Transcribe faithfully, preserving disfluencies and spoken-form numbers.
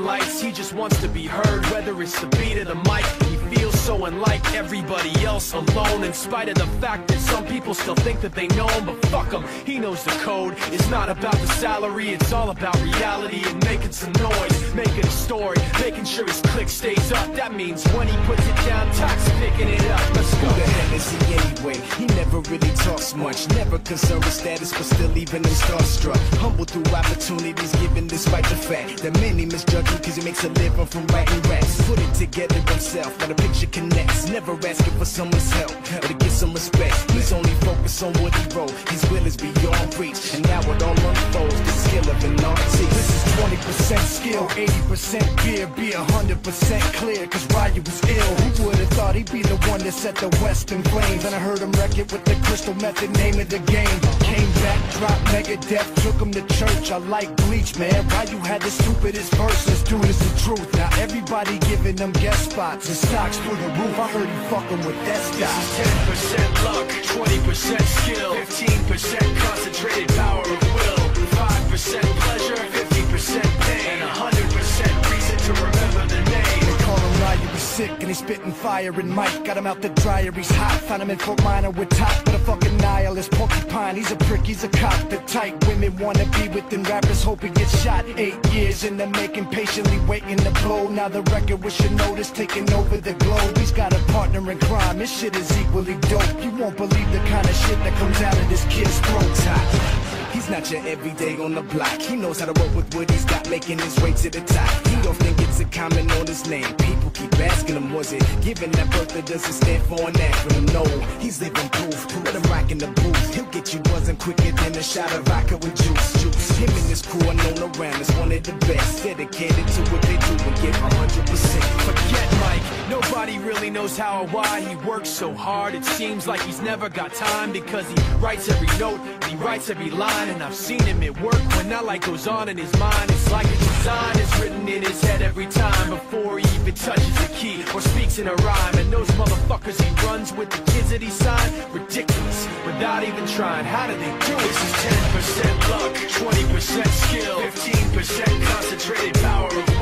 lights, he just wants to be heard, whether it's the beat or the mic. He feels so unlike everybody else, alone, in spite of the fact that some people still think that they know him. But fuck him, he knows the code. It's not about the salary, it's all about reality and making some noise, making a story, making sure his click stays up. That means when he puts it down, Tox picking it up. Let's go. Who the hell is he anyway? He never really talks much, never concerned with status, but still even him starstruck. Humble through opportunities given despite the fact that many misjudge him cause he makes a living from writing raps. Put it together himself, now the picture connects, never asking for someone's help or to get some respect. He's only focused on what he wrote, his will is beyond reach, and now it all unfolds, the skill of an artist. This is twenty percent skill, eighty percent fear, be one hundred percent clear, cause Ryu was ill. Who would've thought he'd be the one that set the West in flames? And I heard him wreck it with the crystal method, name of the game. Came back, dropped Megadeth, took him to church. I like Bleach, man. Ryu had the stupidest verses, dude, it's the truth. Now everybody giving them guest spots, his stocks through the roof. I heard he fucking with that stock. This is ten percent luck, twenty percent skill, fifteen percent concentrated power of will, five percent pleasure, fifty percent pain, and one hundred percent reason to remember the name. They call him Ryu, he's sick and he's spitting fire. And Mike got him out the dryer, he's hot. Found him in Fort Minor with top, but a fucking nihilist porcupine. He's a prick, he's a cop. The type women wanna be with them rappers, hope he gets shot. Eight years in the making, patiently waiting to blow. Now the record with your notice taking over the globe. He's got a partner in crime, this shit is equally dope. You won't believe the kind of shit that comes out of this kid's throat. He's not your everyday on the block. He knows how to roll with what he's got, making his way to the top. He don't think it's a comment on his name. People keep asking him, was it given that birth that doesn't stand for an acronym? No, he's living proof. Let him rock in the booth. He'll get you buzzing quicker than a shot of vodka with juice. Juice. Him and his crew are known around as one of the best, dedicated to what they do and give one hundred percent. Forget Mike, nobody really knows how or why he works so hard. It seems like he's never got time because he writes every note, he writes every line. And I've seen him at work when that light goes on in his mind. It's like a design is written in his head every time before he even touches the key or speaks in a rhyme. And those motherfuckers he runs with, the kids that he signed, ridiculous, without even trying. How do they do it? This is ten percent luck, twenty percent skill, fifteen percent concentrated power of